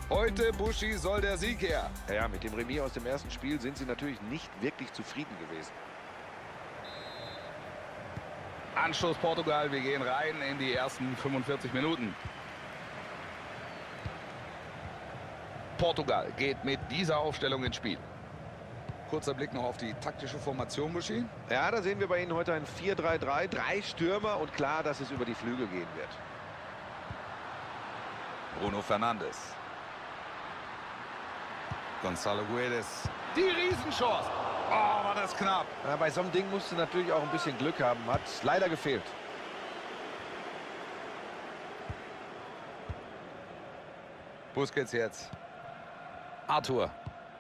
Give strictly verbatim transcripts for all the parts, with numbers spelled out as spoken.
Heute, Buschi, soll der Sieg her. Ja, mit dem Remis aus dem ersten Spiel sind sie natürlich nicht wirklich zufrieden gewesen. Anstoß Portugal, wir gehen rein in die ersten fünfundvierzig Minuten. Portugal geht mit dieser Aufstellung ins Spiel. Kurzer Blick noch auf die taktische Formation, Buschi. Ja, da sehen wir bei Ihnen heute ein vier drei drei, drei Stürmer und klar, dass es über die Flügel gehen wird. Bruno Fernandes. Gonzalo Guedes. Die Riesenchance. Oh, war das knapp. Ja, bei so einem Ding musst du natürlich auch ein bisschen Glück haben. Hat leider gefehlt. Busquets jetzt. Arthur.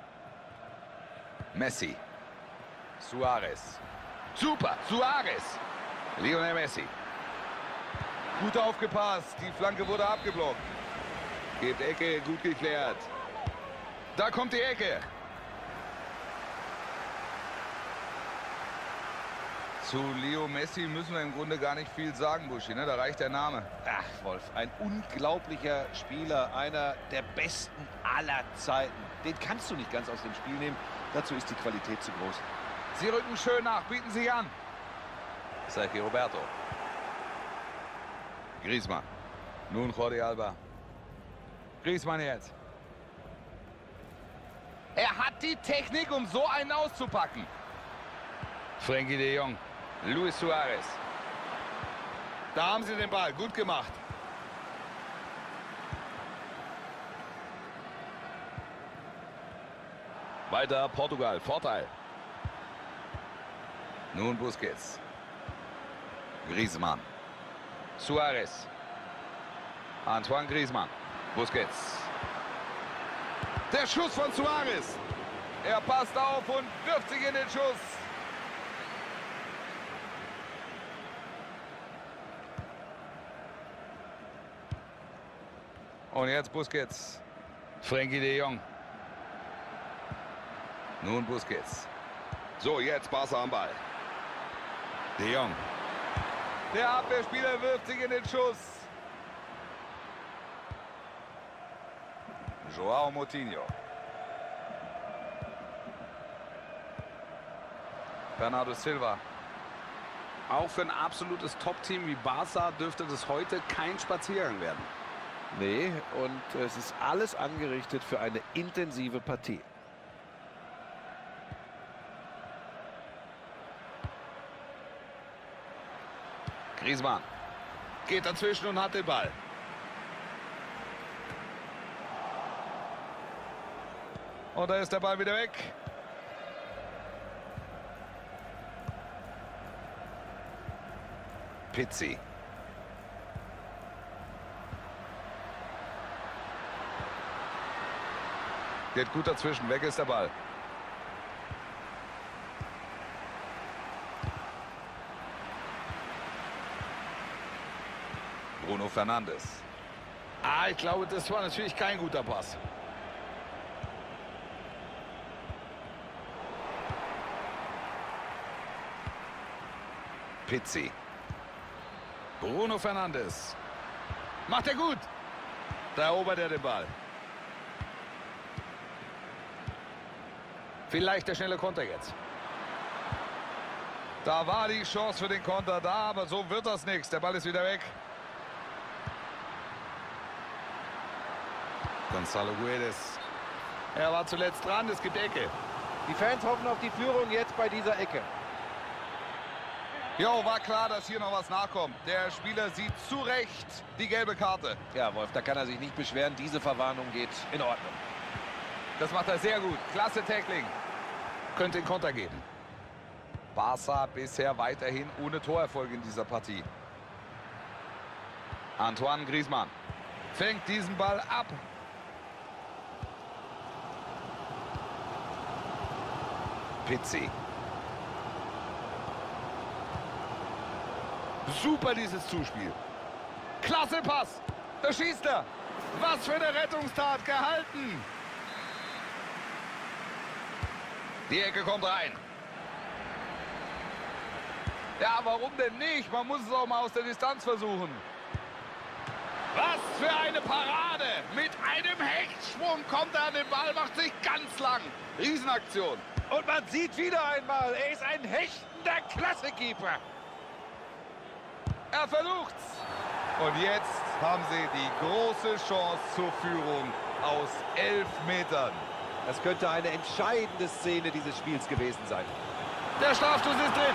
Messi. Suarez. Super, Suarez. Lionel Messi. Gut aufgepasst. Die Flanke wurde abgeblockt. Geht Ecke, gut geklärt. Da kommt die Ecke. Zu Leo Messi müssen wir im Grunde gar nicht viel sagen, Buschi, ne? Da reicht der Name. Ach, Wolf, ein unglaublicher Spieler, einer der besten aller Zeiten. Den kannst du nicht ganz aus dem Spiel nehmen. Dazu ist die Qualität zu groß. Sie rücken schön nach, bieten sich an. Sergio Roberto. Griezmann. Nun Jordi Alba. Griezmann jetzt. Er hat die Technik, um so einen auszupacken. Frenkie de Jong. Luis Suarez. Da haben sie den Ball. Gut gemacht. Weiter Portugal. Vorteil. Nun Busquets. Griezmann. Suarez. Antoine Griezmann. Busquets. Der Schuss von Suarez. Er passt auf und wirft sich in den Schuss. Und jetzt Busquets. Frenkie de Jong. Nun Busquets. So, jetzt Barca am Ball. De Jong. Der Abwehrspieler wirft sich in den Schuss. Joao Moutinho. Bernardo Silva. Auch für ein absolutes Top-Team wie Barca dürfte das heute kein Spaziergang werden. Nee, und es ist alles angerichtet für eine intensive Partie. Griezmann geht dazwischen und hat den Ball. Und da ist der Ball wieder weg. Pizzi. Geht gut dazwischen, weg ist der Ball. Bruno Fernandes. Ah, ich glaube, das war natürlich kein guter Pass. Pizzi. Bruno Fernandes. Macht er gut. Da erobert er den Ball. Vielleicht der schnelle Konter jetzt. Da war die Chance für den Konter da, aber so wird das nichts. Der Ball ist wieder weg. Gonzalo Guedes. Er war zuletzt dran, es gibt Ecke. Die Fans hoffen auf die Führung jetzt bei dieser Ecke. Jo, war klar, dass hier noch was nachkommt. Der Spieler sieht zu Recht die gelbe Karte. Ja, Wolf, da kann er sich nicht beschweren. Diese Verwarnung geht in Ordnung. Das macht er sehr gut. Klasse Tackling. Könnte den Konter geben. Barca bisher weiterhin ohne Torerfolg in dieser Partie. Antoine Griezmann fängt diesen Ball ab. Pizzi. Super dieses Zuspiel. Klasse Pass. Da schießt er. Was für eine Rettungstat. Gehalten. Die Ecke kommt rein. Ja, warum denn nicht? Man muss es auch mal aus der Distanz versuchen. Was für eine Parade! Mit einem Hechtschwung kommt er an den Ball, macht sich ganz lang. Riesenaktion. Und man sieht wieder einmal, er ist ein hechtender Klassekeeper. Er versucht's. Und jetzt haben sie die große Chance zur Führung aus elf Metern. Das könnte eine entscheidende Szene dieses Spiels gewesen sein. Der Strafstoß ist drin.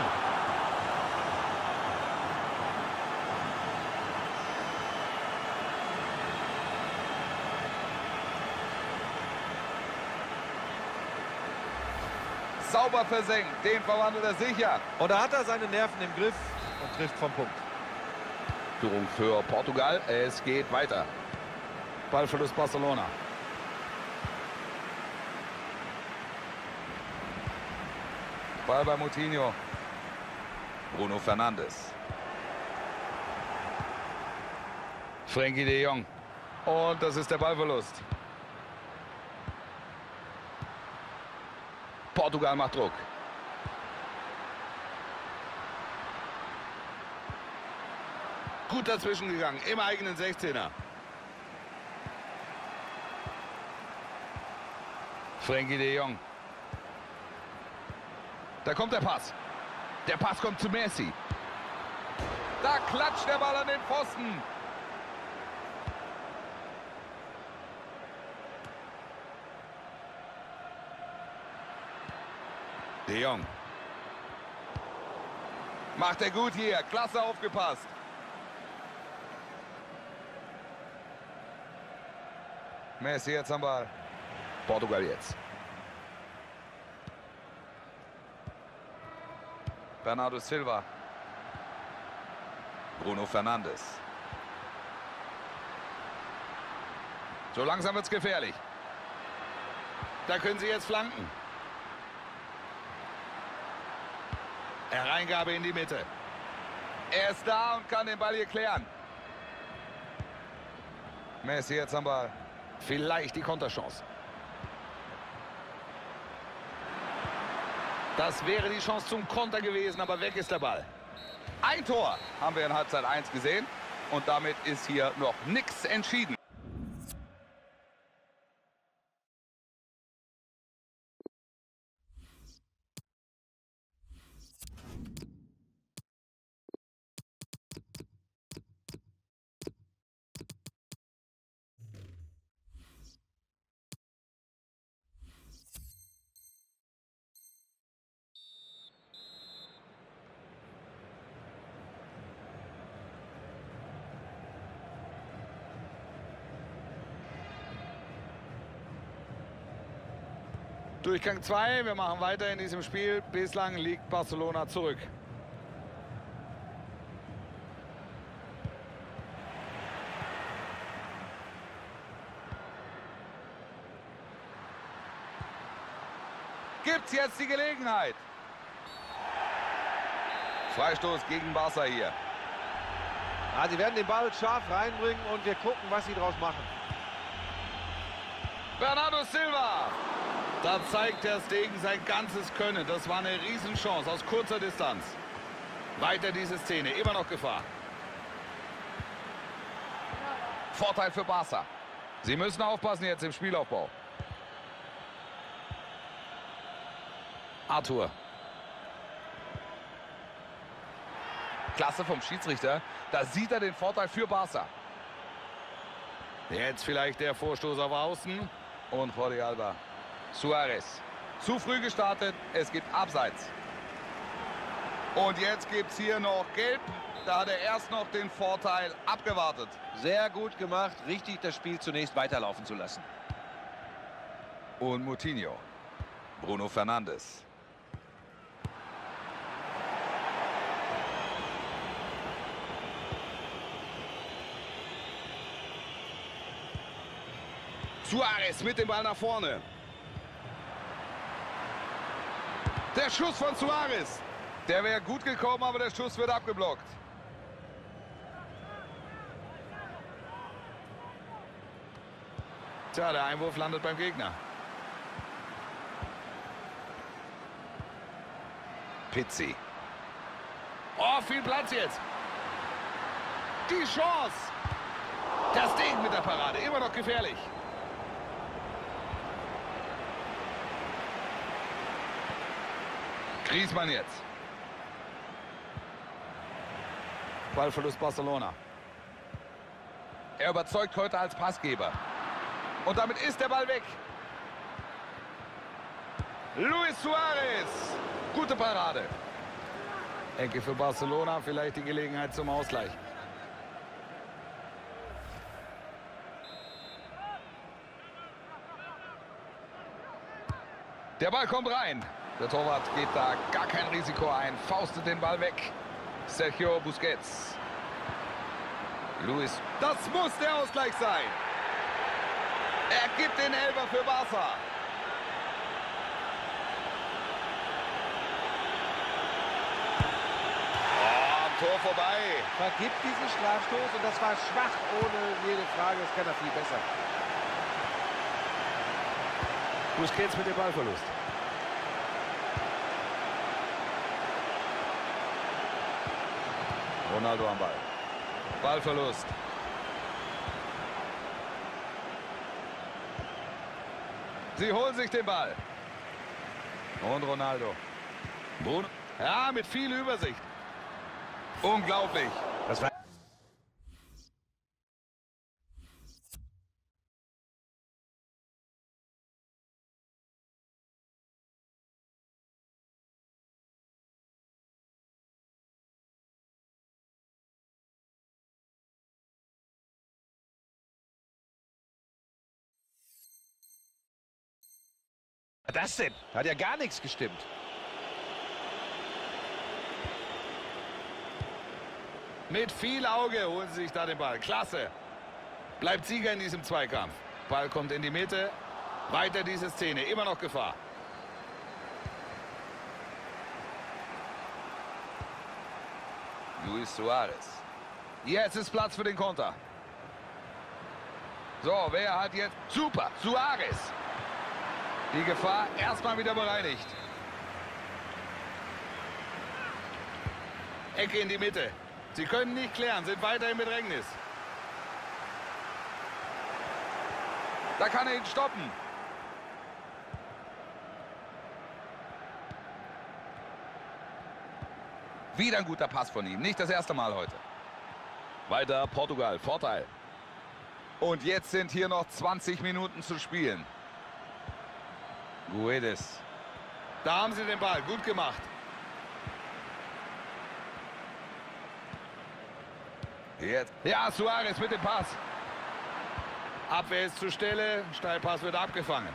Sauber versenkt, den verwandelt er sicher. Und da hat er seine Nerven im Griff und trifft vom Punkt. Führung für Portugal, es geht weiter. Ballverlust Barcelona. Ball bei Moutinho. Bruno Fernandes. Frenkie de Jong. Und das ist der Ballverlust. Portugal macht Druck. Gut dazwischen gegangen, im eigenen sechzehner. Frenkie de Jong. Da kommt der Pass. Der Pass kommt zu Messi. Da klatscht der Ball an den Pfosten. De Jong. Macht er gut hier. Klasse aufgepasst. Messi jetzt am Ball. Portugal jetzt. Bernardo Silva. Bruno Fernandes. So langsam wird es gefährlich. Da können sie jetzt flanken. Hereingabe in die Mitte. Er ist da und kann den Ball hier klären. Messi jetzt am Ball. Vielleicht die Konterchance. Das wäre die Chance zum Konter gewesen, aber weg ist der Ball. Ein Tor haben wir in Halbzeit eins gesehen. Und damit ist hier noch nichts entschieden. Durchgang zwei, wir machen weiter in diesem Spiel. Bislang liegt Barcelona zurück. Gibt's jetzt die Gelegenheit? Freistoß gegen Barca hier. Ja, sie werden den Ball scharf reinbringen und wir gucken, was sie daraus machen. Bernardo Silva. Da zeigt Ter Stegen sein ganzes Können. Das war eine Riesenchance aus kurzer Distanz. Weiter diese Szene, immer noch Gefahr. Vorteil für Barca. Sie müssen aufpassen jetzt im Spielaufbau. Arthur. Klasse vom Schiedsrichter. Da sieht er den Vorteil für Barca. Jetzt vielleicht der Vorstoß auf Außen. Und Jordi Alba. Suarez. Zu früh gestartet. Es gibt Abseits. Und jetzt gibt es hier noch Gelb. Da hat er erst noch den Vorteil abgewartet. Sehr gut gemacht. Richtig, das Spiel zunächst weiterlaufen zu lassen. Und Moutinho. Bruno Fernandes. Suarez mit dem Ball nach vorne. Der Schuss von Suarez. Der wäre gut gekommen, aber der Schuss wird abgeblockt. Tja, der Einwurf landet beim Gegner. Pizzi. Oh, viel Platz jetzt. Die Chance. Das Ding mit der Parade, immer noch gefährlich. Griezmann jetzt. Ballverlust Barcelona. Er überzeugt heute als Passgeber. Und damit ist der Ball weg. Luis Suarez. Gute Parade. Ecke für Barcelona, vielleicht die Gelegenheit zum Ausgleich. Der Ball kommt rein. Der Torwart geht da gar kein Risiko ein. Faustet den Ball weg. Sergio Busquets. Luis. Das muss der Ausgleich sein. Er gibt den Elfer für Barca. Oh, Tor vorbei. Vergibt diesen Strafstoß und das war schwach, ohne jede Frage. Das kann er viel besser. Busquets mit dem Ballverlust. Ronaldo am Ball. Ballverlust. Sie holen sich den Ball. Und Ronaldo. Bruno. Ja, mit viel Übersicht. Unglaublich. Das war das denn? Hat ja gar nichts gestimmt. Mit viel Auge holen sie sich da den Ball. Klasse. Bleibt Sieger in diesem Zweikampf. Ball kommt in die Mitte. Weiter diese Szene. Immer noch Gefahr. Luis Suarez. Jetzt ist Platz für den Konter. So, wer hat jetzt... Super, Suarez. Die Gefahr erstmal wieder bereinigt. Ecke in die Mitte. Sie können nicht klären, sind weiter im Bedrängnis. Da kann er ihn stoppen. Wieder ein guter Pass von ihm. Nicht das erste Mal heute. Weiter Portugal. Vorteil. Und jetzt sind hier noch zwanzig Minuten zu spielen. Guedes. Da haben sie den Ball. Gut gemacht. Jetzt. Ja, Suarez mit dem Pass. Abwehr ist zur Stelle. Steilpass wird abgefangen.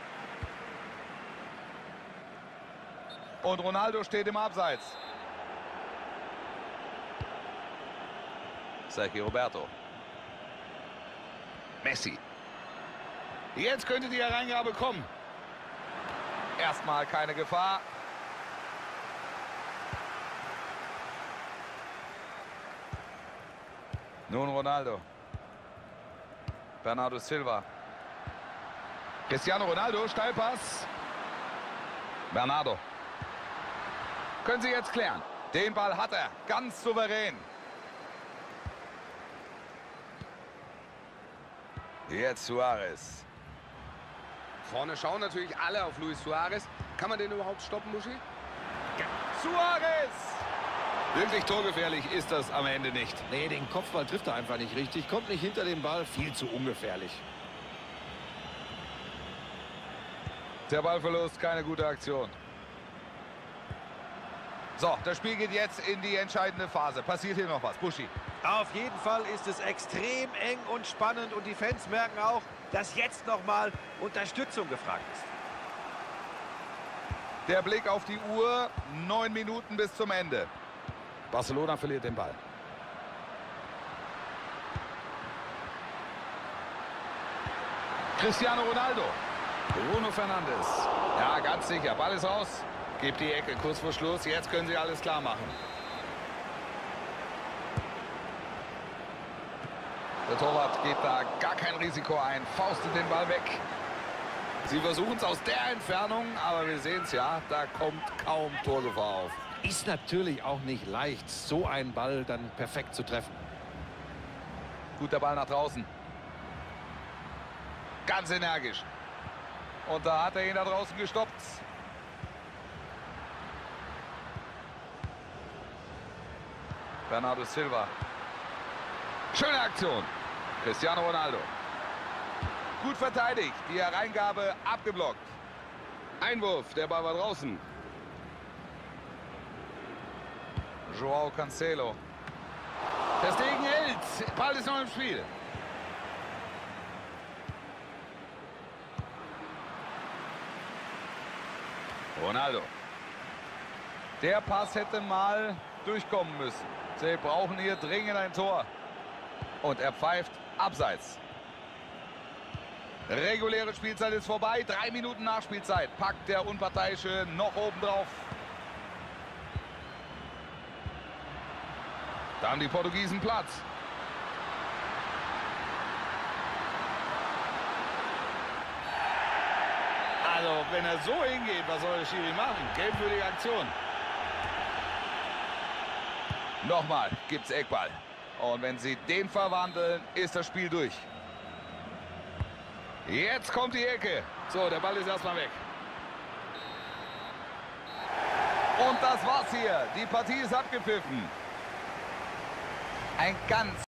Und Ronaldo steht im Abseits. Sergio Roberto. Messi. Jetzt könnte die Hereingabe kommen. Erstmal keine Gefahr. Nun Ronaldo. Bernardo Silva. Cristiano Ronaldo, Steilpass. Bernardo. Können sie jetzt klären. Den Ball hat er. Ganz souverän. Jetzt Suarez. Vorne schauen natürlich alle auf Luis Suarez. Kann man den überhaupt stoppen, Muschi? Ja. Suarez! Wirklich torgefährlich ist das am Ende nicht. Nee, den Kopfball trifft er einfach nicht richtig. Kommt nicht hinter den Ball. Viel zu ungefährlich. Der Ballverlust, keine gute Aktion. So, das Spiel geht jetzt in die entscheidende Phase. Passiert hier noch was, Buschi? Auf jeden Fall ist es extrem eng und spannend. Und die Fans merken auch, dass jetzt nochmal Unterstützung gefragt ist. Der Blick auf die Uhr. Neun Minuten bis zum Ende. Barcelona verliert den Ball. Cristiano Ronaldo. Bruno Fernandes. Ja, ganz sicher. Ball ist raus. Gibt die Ecke kurz vor Schluss. Jetzt können sie alles klar machen. Der Torwart geht da gar kein Risiko ein. Faustet den Ball weg. Sie versuchen es aus der Entfernung, aber wir sehen es ja. Da kommt kaum Torgefahr auf. Ist natürlich auch nicht leicht, so einen Ball dann perfekt zu treffen. Gut, der Ball nach draußen. Ganz energisch. Und da hat er ihn da draußen gestoppt. Bernardo Silva. Schöne Aktion. Cristiano Ronaldo. Gut verteidigt. Die Hereingabe abgeblockt. Einwurf. Der Ball war draußen. Joao Cancelo. Der Stegen hält. Ball ist noch im Spiel. Ronaldo. Der Pass hätte mal durchkommen müssen. Sie brauchen hier dringend ein Tor. Und er pfeift abseits. Reguläre Spielzeit ist vorbei. Drei Minuten Nachspielzeit. Packt der Unparteiische noch oben drauf. Da haben die Portugiesen Platz. Also, wenn er so hingeht, was soll der Schiri machen? Gelb für die Aktion. Nochmal gibt's Eckball. Und wenn sie den verwandeln, ist das Spiel durch. Jetzt kommt die Ecke. So, der Ball ist erstmal weg. Und das war's hier. Die Partie ist abgepfiffen. Ein ganz